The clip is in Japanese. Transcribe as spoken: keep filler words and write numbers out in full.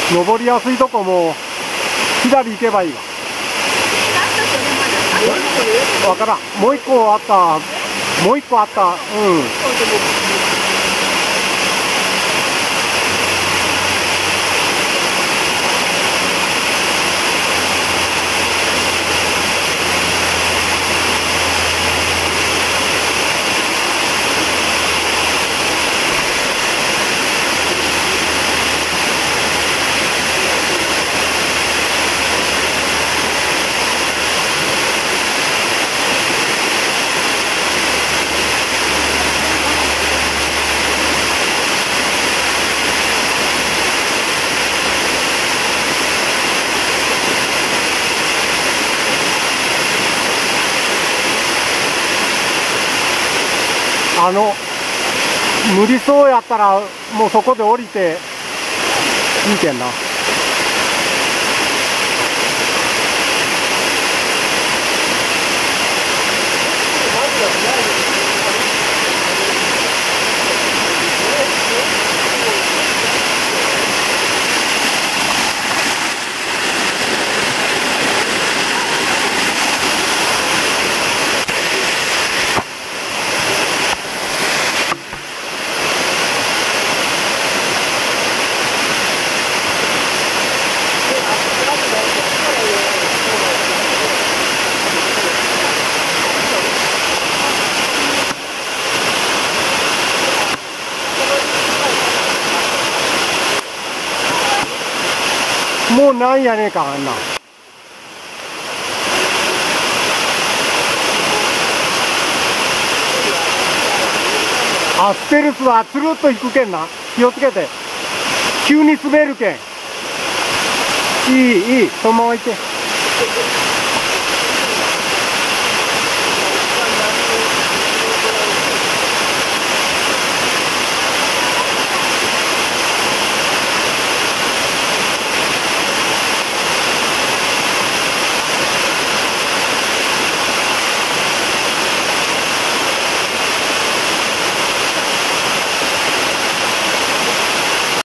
登りやすいとこも左行けばいいわ。わからん。もう一個あった。もう一個あった。うん。あの無理そうやったらもうそこで降りていいけんな。もうないやねえか、あんな。あ、ステルスはつるっと行くけんな。気をつけて。急に滑るけん。いい、いい。そのまま行って。